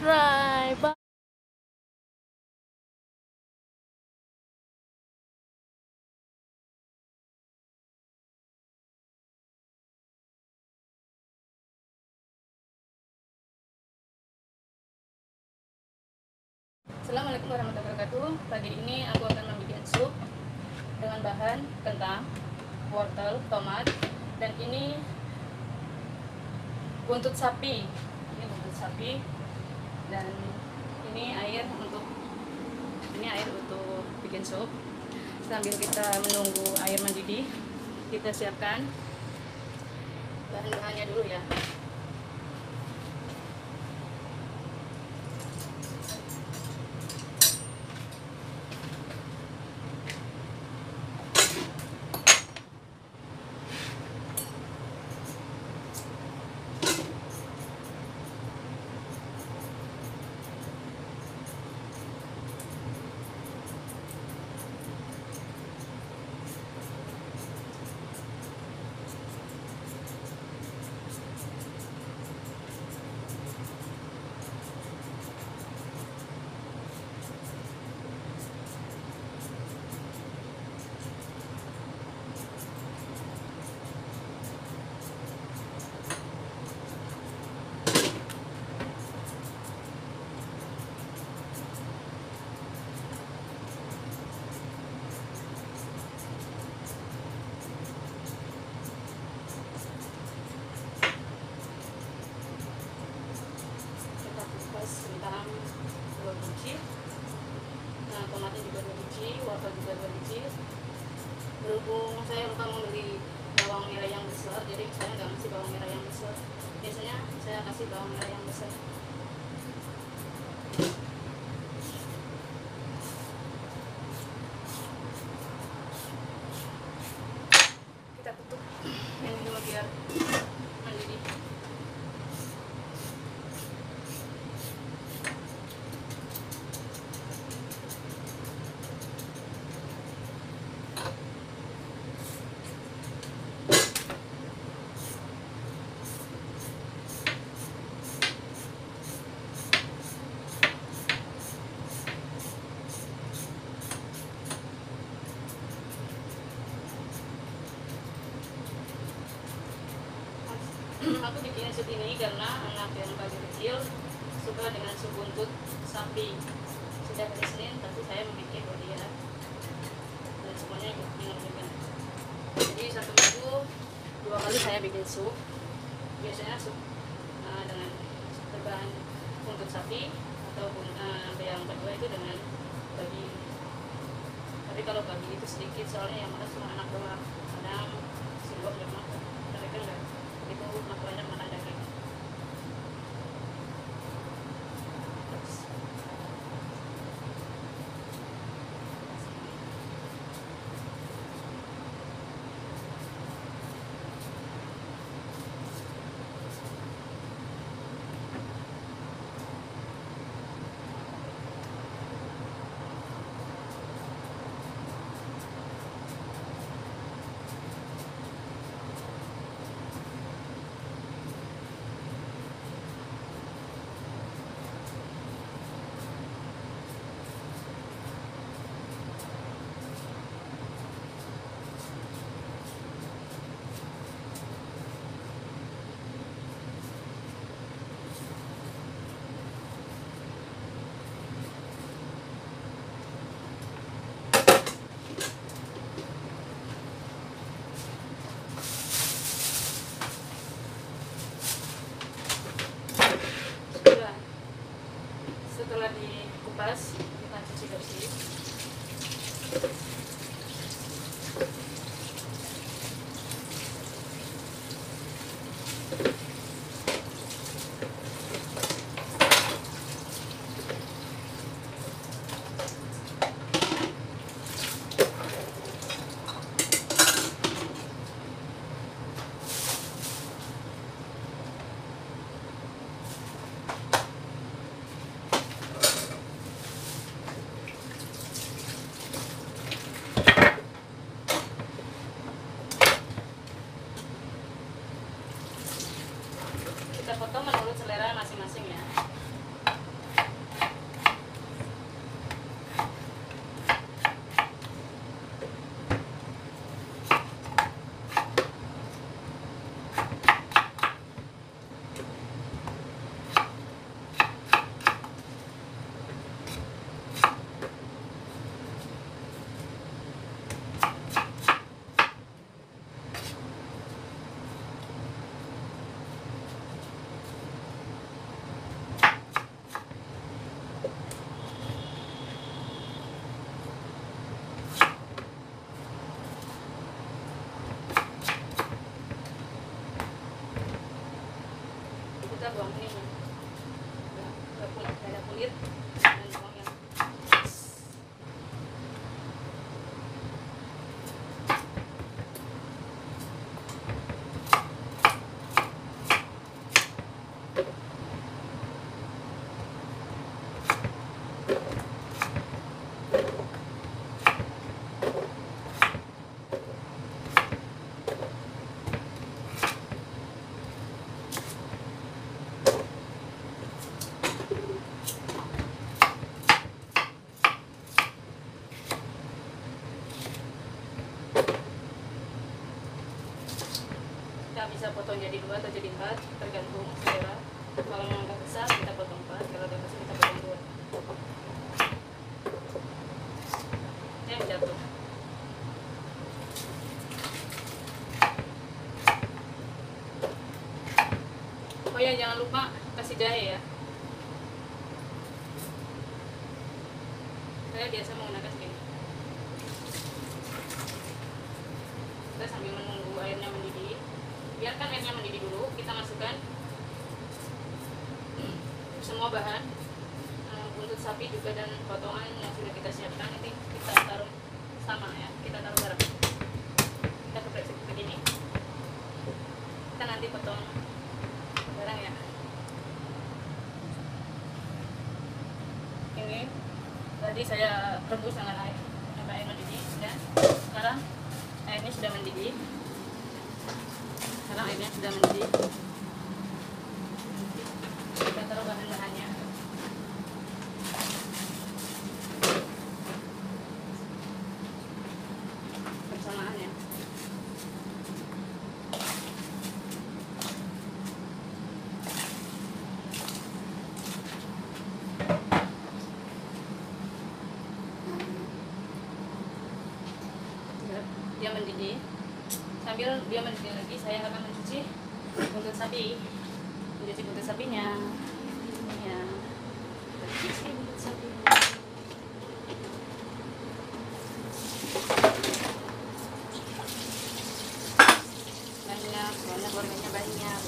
subscribe. Bye. Assalamualaikum warahmatullahi wabarakatuh. Pagi ini aku akan membuat sup dengan bahan kentang, wortel, tomat, dan ini buntut sapi. Ini buntut sapi dan ini air untuk bikin sup. Sambil kita menunggu air mendidih, kita siapkan bahan-bahannya dulu ya. Kentang 2 biji, nah tomatnya juga 2 biji, wortel juga 2 biji. Berhubung saya lupa membeli bawang merah yang besar, jadi saya nggak kasih bawang merah yang besar. Biasanya saya kasih bawang merah yang besar. Kita tutup ini dulu biar mendidih. Aku bikin sup ini karena anak yang masih kecil suka dengan sup buntut sapi. Sejak hari Senin tapi saya membuat buat dia dan semuanya ingat juga. Jadi 1 minggu 2 kali saya bikin sup. Biasanya sup dengan berbahan buntut sapi ataupun yang kedua itu dengan babi. Tapi kalau babi itu sedikit soalnya yang mana cuma anak doang. Kadang siluam yang makan. Tapi kan enggak itu banyak mana daging. Setelah dikupas kita cuci bersih. bisa potong jadi 2 atau jadi 4, tergantung selera. Kalau memang agak besar kita potong 4, kalau agak besar kita potong 2. Yang jatuh. Oh ya, jangan lupa kasih jahe ya. Saya biasa menggunakan segini. Kita sambil menunggu airnya mendidih, biarkan airnya mendidih dulu. Kita masukkan semua bahan, buntut sapi juga dan potongan yang sudah kita siapkan. Ini kita taruh sama ya, kita taruh bareng. Kita keprek seperti ini. Kita nanti potong bareng ya. Ini tadi saya rebus dengan air sampai air mendidih, dan sekarang airnya sudah mendidih. Kita taruh bahan-bahannya. Bersamaan ya. Dia mendidih. Sambil dia mendidih lagi, saya akan mencuci buntut sapi. Mencuci buntut sapinya. Ya. Cuci buntut sapi. Banyak, soalnya keluarganya banyak.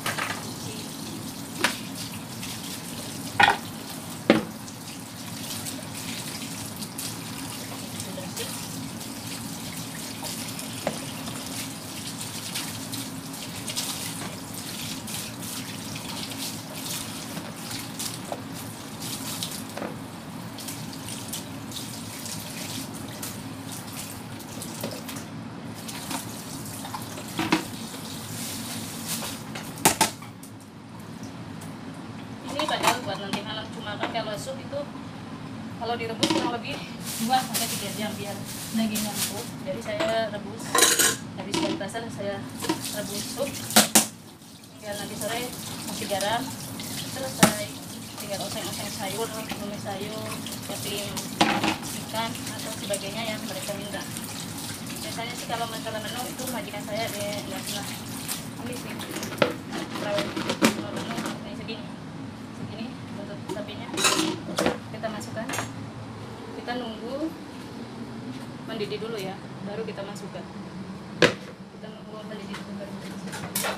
Padahal buat nanti malam, cuma kan kalau sup itu kalau direbus kurang lebih 2-3 jam biar dagingnya empuk. Jadi saya rebus, habis dari pasar saya rebus sup biar nanti sore kasih garam, selesai. Tinggal oseng-oseng sayur, tumis sayur, keping ikan atau sebagainya yang mereka minta. Biasanya sih kalau masalah menu itu majikan saya dia pernah ambil sih perawat menu ini segini untuk sapinya. Kita masukkan, kita nunggu mendidih dulu ya, baru kita masukkan. Kita nunggu mendidih dulu baru kita masukkan.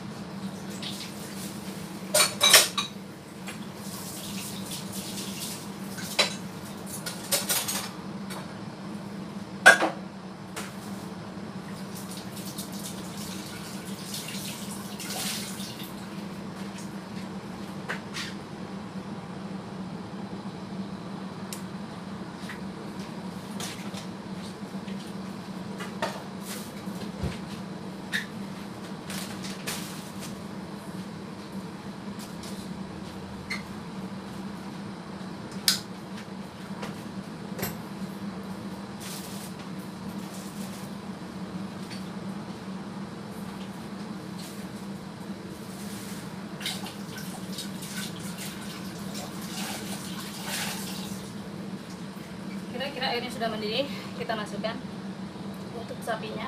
Kira-kira airnya sudah mendidih, kita masukkan untuk sapinya.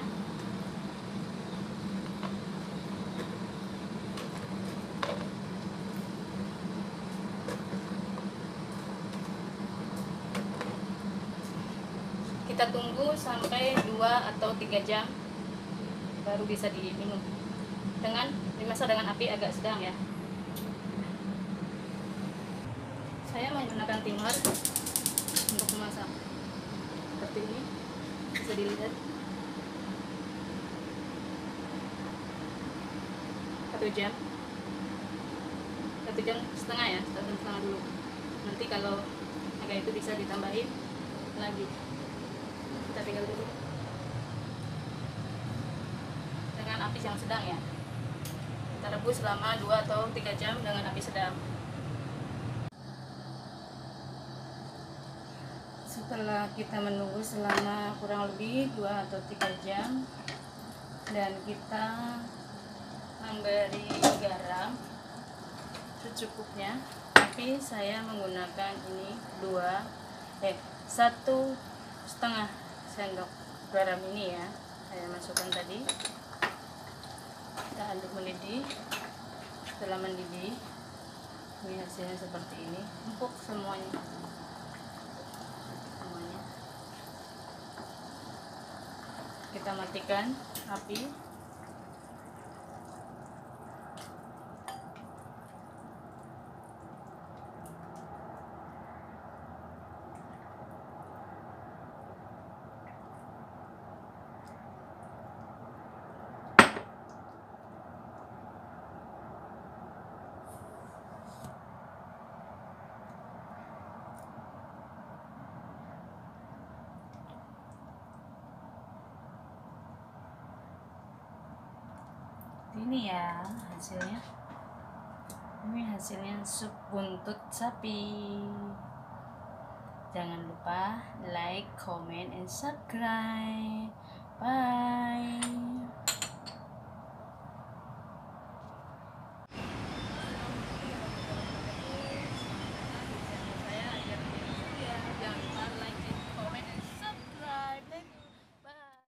Kita tunggu sampai 2 atau 3 jam baru bisa diminum. Dimasak dengan api agak sedang ya. Saya menggunakan timer untuk memasak. Seperti ini bisa dilihat 1 jam 1,5 jam ya, 1,5 jam dulu. Nanti kalau agak itu bisa ditambahin lagi. Kita tinggal dulu dengan api yang sedang ya. Kita rebus selama 2 atau 3 jam dengan api sedang. Setelah kita menunggu selama kurang lebih 2 atau 3 jam dan kita memberi garam secukupnya, tapi saya menggunakan ini 1,5 sendok garam ini ya, saya masukkan tadi. Kita aduk mendidih. Setelah mendidih, ini hasilnya seperti ini, empuk semuanya. Kita matikan api. Ini ya hasilnya. Ini hasilnya sup buntut sapi. Jangan lupa like, comment, and subscribe. Bye.